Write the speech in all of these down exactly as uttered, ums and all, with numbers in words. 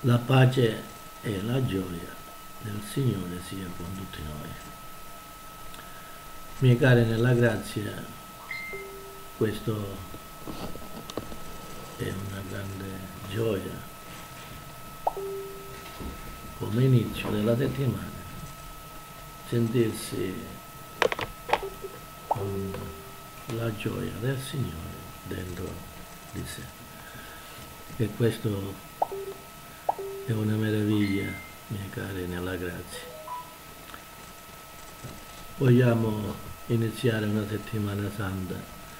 La pace e la gioia del Signore sia con tutti noi. Miei cari nella grazia, questo è una grande gioia come inizio della settimana, sentirsi con la gioia del Signore dentro di sé. E questo è una meraviglia, miei cari nella grazia. Vogliamo iniziare una settimana santa,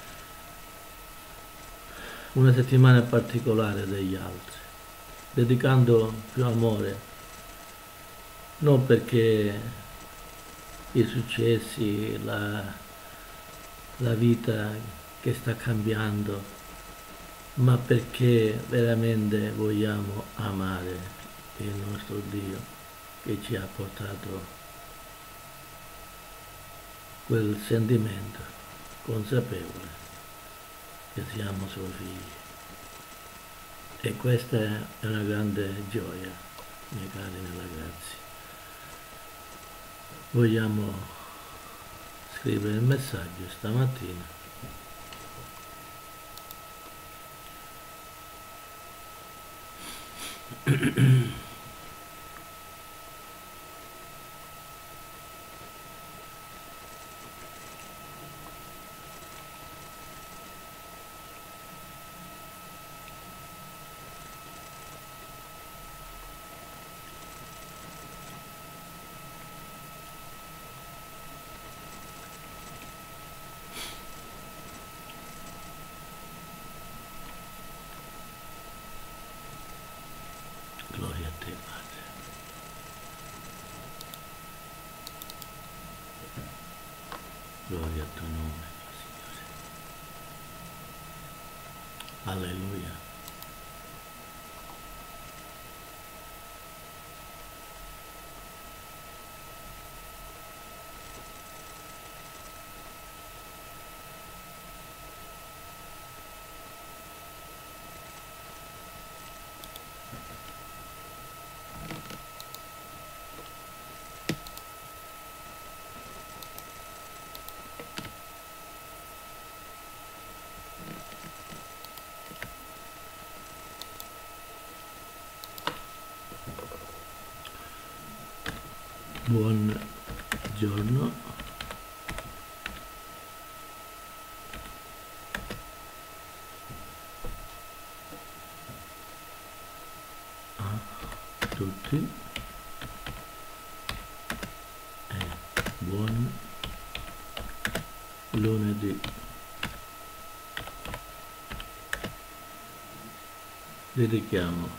una settimana particolare degli altri, dedicando più amore, non perché i successi, la, la vita che sta cambiando, ma perché veramente vogliamo amare il nostro Dio che ci ha portato quel sentimento consapevole che siamo suoi figli. E questa è una grande gioia, miei cari nella grazia. Vogliamo scrivere il messaggio stamattina. Gloria a te, Padre. Gloria al tuo nome, Signore. Alleluia. Buongiorno a tutti e buon lunedì. Dedichiamo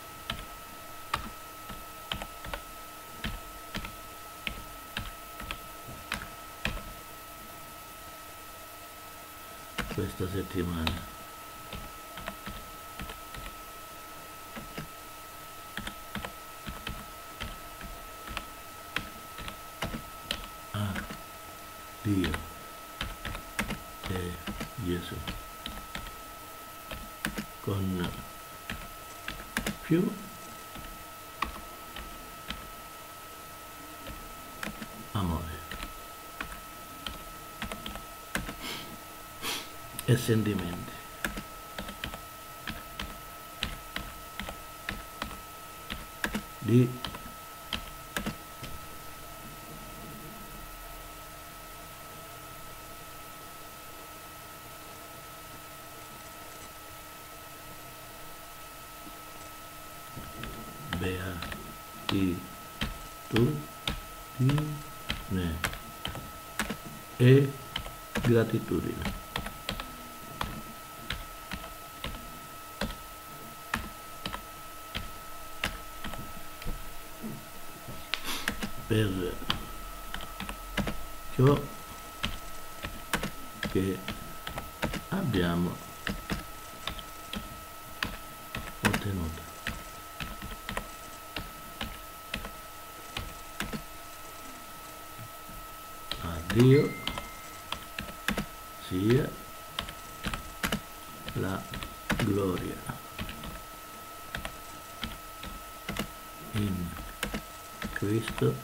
questa settimana a Dio e Gesù con più amore e sentimenti. Di beatitudine e gratitudine. Per ciò che abbiamo ottenuto. A Dio sia la gloria in Cristo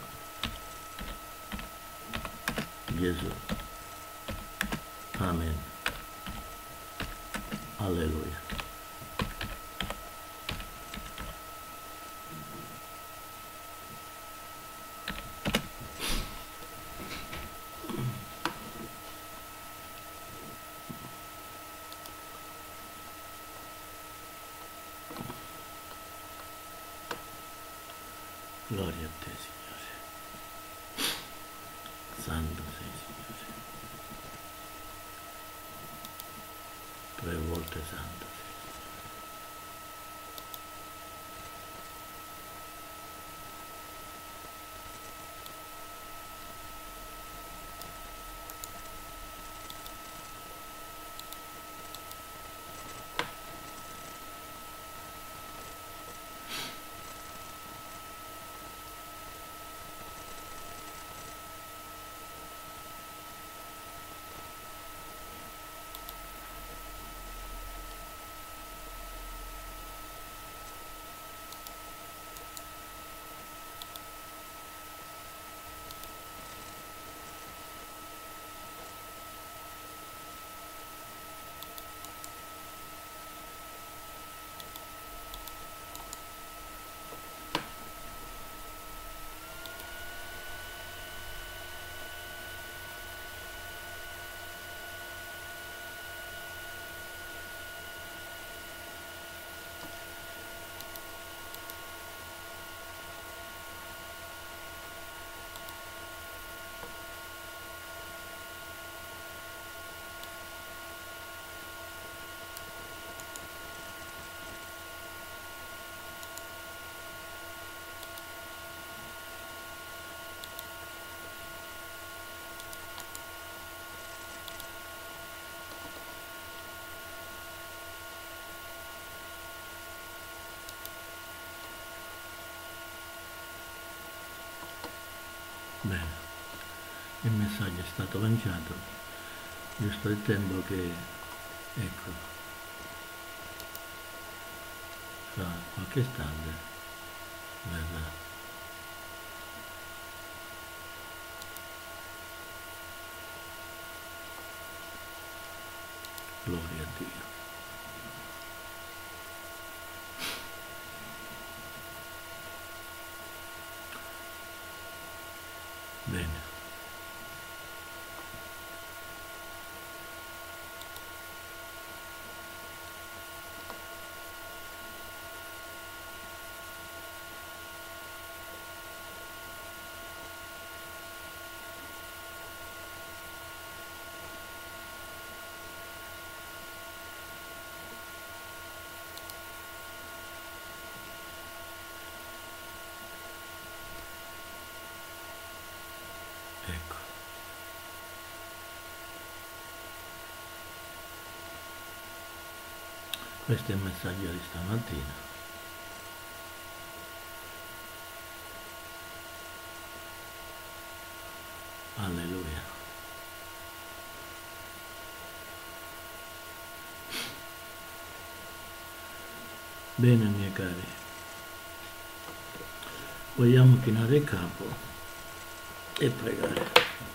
Gesù. Amen. Alleluia. Gloria a te, Signore. Santo sei, Signore. Tre volte santo sei. Bene, il messaggio è stato lanciato, giusto il tempo che, ecco, fra qualche istante verrà. Gloria a Dio. Bene. Ecco. Questo è il messaggio di stamattina. Alleluia. Bene, miei cari, vogliamo chinare il capo e pregare.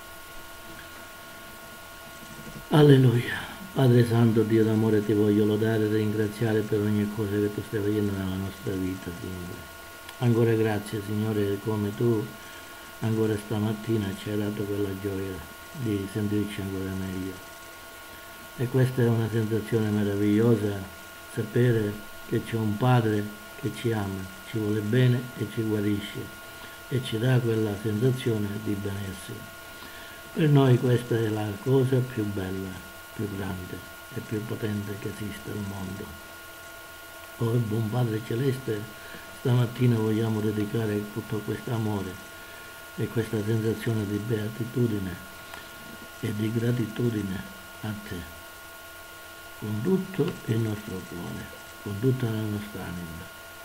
Alleluia. Padre Santo, Dio d'amore, ti voglio lodare e ringraziare per ogni cosa che tu stai facendo nella nostra vita, Signore. Ancora grazie, Signore, come tu ancora stamattina ci hai dato quella gioia di sentirci ancora meglio. E questa è una sensazione meravigliosa, sapere che c'è un Padre che ci ama, ci vuole bene e ci guarisce e ci dà quella sensazione di benessere. Per noi questa è la cosa più bella, più grande e più potente che esiste al mondo. Oh buon Padre Celeste, stamattina vogliamo dedicare tutto questo amore e questa sensazione di beatitudine e di gratitudine a Te, con tutto il nostro cuore, con tutta la nostra anima.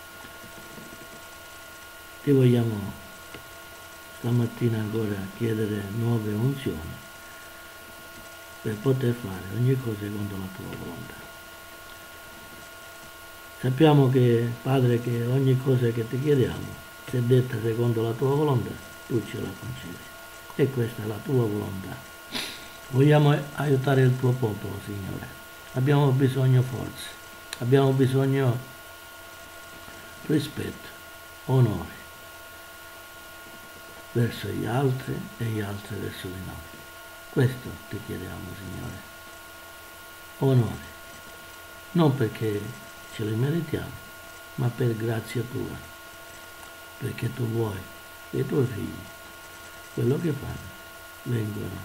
Ti vogliamo stamattina ancora chiedere nuove unzioni per poter fare ogni cosa secondo la tua volontà. Sappiamo che, Padre, che ogni cosa che ti chiediamo se detta secondo la tua volontà, tu ce la concedi. E questa è la tua volontà. Vogliamo aiutare il tuo popolo, Signore. Abbiamo bisogno forze, abbiamo bisogno rispetto, onore verso gli altri e gli altri verso di noi. Questo ti chiediamo, Signore. Onore, non perché ce li meritiamo, ma per grazia tua, perché tu vuoi che i tuoi figli, quello che fanno, vengono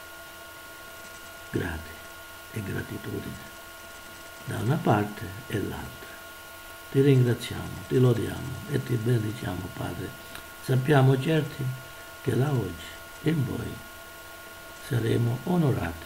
grati e gratitudine da una parte e l'altra. Ti ringraziamo, ti lodiamo e ti benediciamo, Padre. Sappiamo certi che da oggi in poi saremo onorati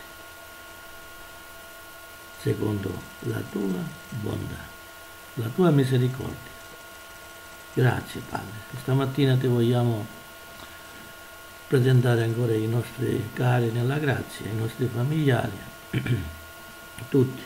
secondo la tua bontà, la tua misericordia. Grazie, Padre. Stamattina ti vogliamo presentare ancora i nostri cari nella grazia, i nostri familiari, tutti,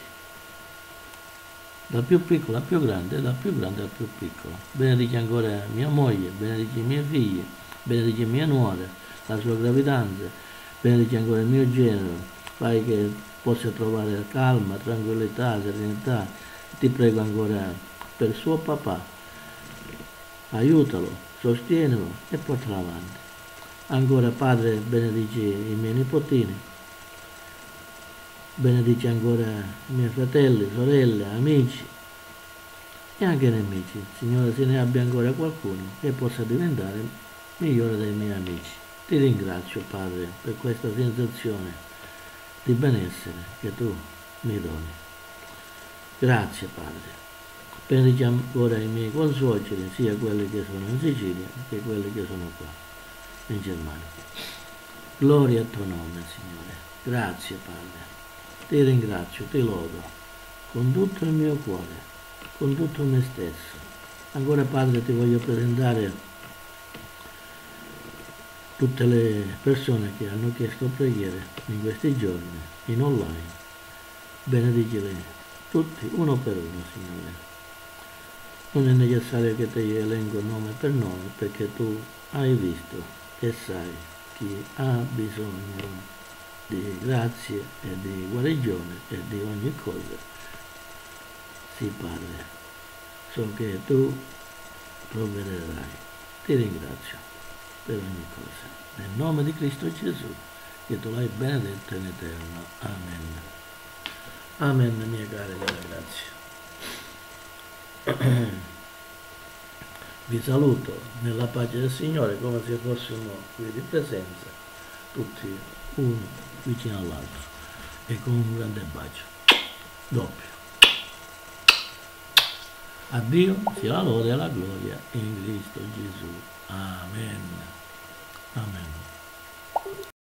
dal più piccolo al più grande, dal più grande al più piccolo. Benedici ancora mia moglie, benedici i miei figli, benedici mia nuora, la sua gravidanza, benedici ancora il mio genero, fai che possa trovare calma, tranquillità, serenità. Ti prego ancora per suo papà, aiutalo, sostienilo e portalo avanti. Ancora, Padre, benedici i miei nipotini, benedici ancora i miei fratelli, sorelle, amici e anche nemici. Signore, se ne abbia ancora qualcuno che possa diventare migliore dei miei amici. Ti ringrazio, Padre, per questa sensazione di benessere che tu mi doni. Grazie, Padre. Benedici ancora i miei consuoceri, sia quelli che sono in Sicilia che quelli che sono qua in Germania. Gloria al tuo nome, Signore. Grazie, Padre. Ti ringrazio, ti lodo con tutto il mio cuore, con tutto me stesso. Ancora, Padre, ti voglio presentare tutte le persone che hanno chiesto preghiere in questi giorni, in online. Benedicili tutti, uno per uno, Signore. Non è necessario che te li elenco nome per nome, perché tu hai visto e sai chi ha bisogno di grazie e di guarigione e di ogni cosa. Sì, Padre, so che tu provvederai. Ti ringrazio per ogni cosa. Nel nome di Cristo Gesù, che tu l'hai benedetto in eterno. Amen. Amen, mie care della grazia. Vi saluto nella pace del Signore come se fossimo qui di presenza, tutti uno vicino all'altro, e con un grande bacio doppio. A Dio sia la lode e la gloria in Cristo Gesù. Amen. Amen.